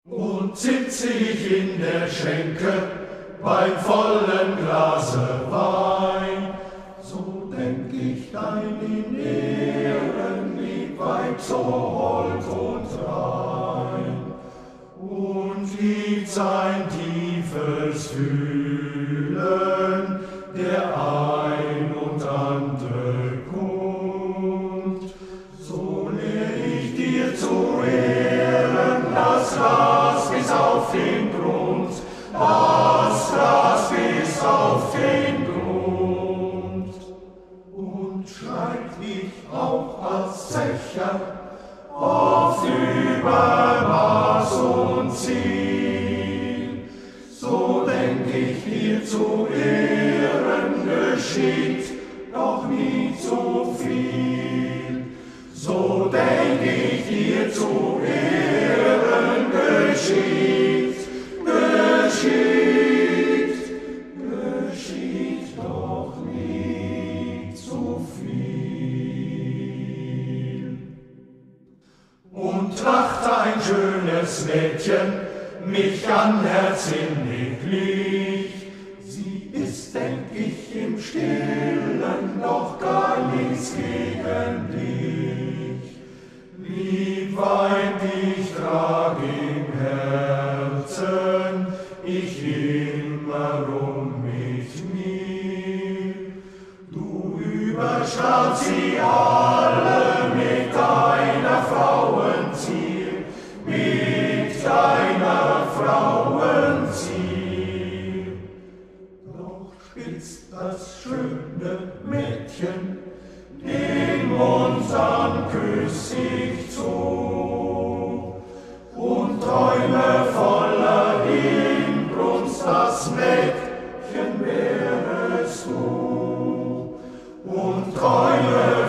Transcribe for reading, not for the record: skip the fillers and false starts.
Und sitz ich in der Schenke beim vollen Glase Wein, so denk ich dein in Ehren lieb weit so hold und rein, und liebt sein tiefes Fühlen, der ein und andere kund. So lehr ich dir zu ehren das Gras bis auf den Grund, das Gras bis auf den Grund. Und schreit ich auch als Zecher oft über Maß und Ziel, so denk ich dir zu Ehren geschieht doch nie zu viel. So denk ich dir zu Ehren geschieht doch nie zu viel. Und tracht ein schönes Mädchen mich an Herz inniglich, sie ist, denk ich, im Stillen doch gar nichts gegen dich. Lieb weint ich trag im Herzen, ich immer mit mir. Du überstrahlst sie alle mit deiner Frauenziel, mit deiner Frauenziel. Doch spitzt das schöne Mädchen den Mund an, küss ich zu, und träume voller Inbrunst, das Mädchen wärest du, und träume